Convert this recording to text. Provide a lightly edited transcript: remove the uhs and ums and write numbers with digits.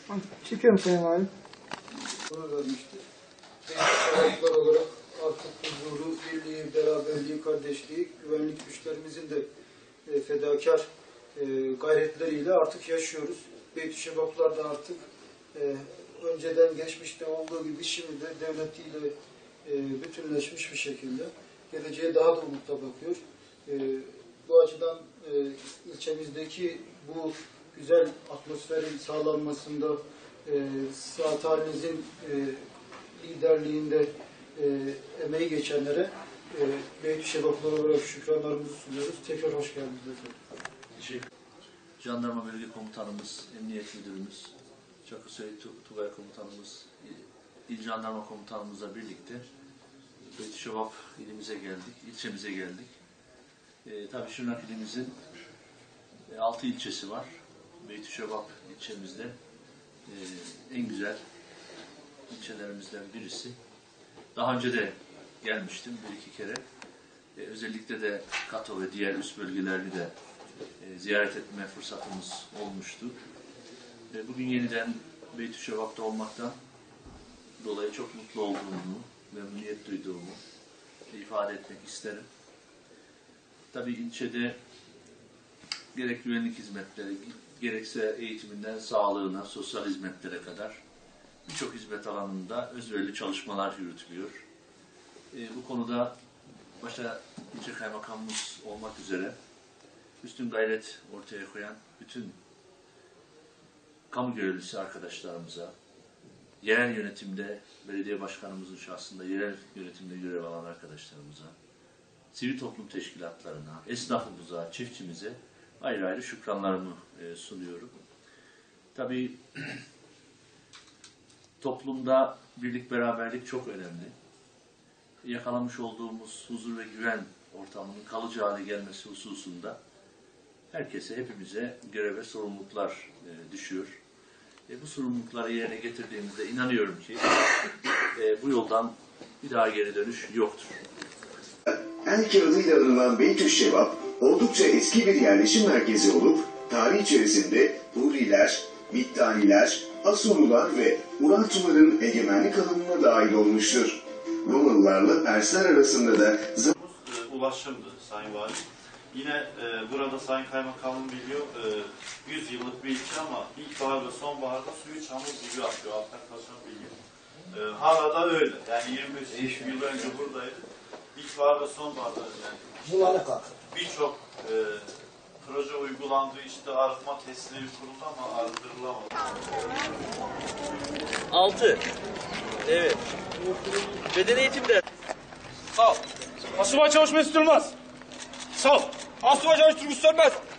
Çekiyorum Sayın Valim. Bunu vermiştir. Değişik olarak artık huzuru, birliği, beraberliği, kardeşliği, güvenlik güçlerimizin de fedakar gayretleriyle artık yaşıyoruz. Beyt-i Şebaplar da artık önceden geçmişte olduğu gibi şimdi de devletiyle bütünleşmiş bir şekilde geleceğe daha da umutla bakıyor. Bu açıdan ilçemizdeki bu güzel atmosferin sağlanmasında Saat Halinizin liderliğinde emeği geçenlere Beyt-i Şebaplar olarak şükranlarımızı sunuyoruz. Tekrar hoş geldiniz efendim. Teşekkür. Jandarma Bölge Komutanımız, Emniyet Müdürümüz, Çakırköy Tugay Komutanımız, İl Jandarma Komutanımızla birlikte Beyt-i Şebap ilimize geldik, ilçemize geldik. Tabii Şırnak ilimizin 6 ilçesi var. Beyt-i Şebap ilçemizde en güzel ilçelerimizden birisi. Daha önce de gelmiştim bir iki kere. Özellikle de Kato ve diğer üst bölgelerini de ziyaret etme fırsatımız olmuştu. Bugün yeniden Beyt-i Şebap'ta olmaktan dolayı çok mutlu olduğumu, memnuniyet duyduğumu ifade etmek isterim. Tabii ilçede gerek güvenlik hizmetleri, gerekse eğitiminden sağlığına, sosyal hizmetlere kadar birçok hizmet alanında özverili çalışmalar yürütülüyor. Bu konuda başta ilçe kaymakamımız olmak üzere üstün gayret ortaya koyan bütün kamu görevlisi arkadaşlarımıza, yerel yönetimde belediye başkanımızın şahsında yerel yönetimde görev alan arkadaşlarımıza, sivil toplum teşkilatlarına, esnafımıza, çiftçimize ayrı ayrı şükranlarımı sunuyorum. Tabii toplumda birlik beraberlik çok önemli. Yakalamış olduğumuz huzur ve güven ortamının kalıcı hale gelmesi hususunda herkese, hepimize görev ve sorumluluklar düşüyor. Bu sorumlulukları yerine getirdiğimizde inanıyorum ki bu yoldan bir daha geri dönüş yoktur. Erki adıyla anılan Beyt-i Şebap oldukça eski bir yerleşim merkezi olup tarih içerisinde Huriler, Mittaniler, Asurlular ve Urartuların egemenlik alanına dahil olmuştur. Romalılarla Persler arasında da ulaşımdı Sayın Valim. Yine burada Sayın Kaymakamım biliyor, 100 yıllık bir ilçe ama ilkbahar ve sonbaharda suyu çamur gibi akıyor, Altaktaş'ın biliyor. Hala da öyle, yani 25 yıl önce buradaydı. İlkbahar ve sonbaharda yani birçok proje uygulandı, işte arıtma testleri kuruldu ama arıtırılamadı. 6. Evet. Beden eğitimde. Sağ ol. Asubay çalışma istiyormaz. Sağ ol. Asubay çalıştırmış sönmez.